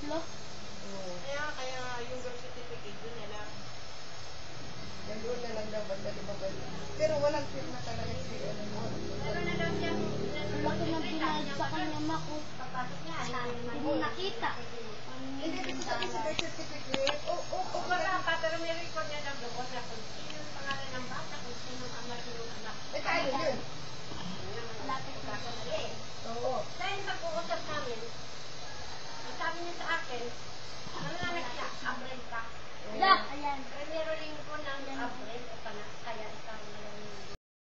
Lo? Oo. Kaya yung birth certificate doon na lang. Nandun na lang daw madali. Pero walang firma talaga si ano mo. Meron na daw siyang Laki ng binayad sa kanya, Mako. papasok niya. Hindi mo nakita.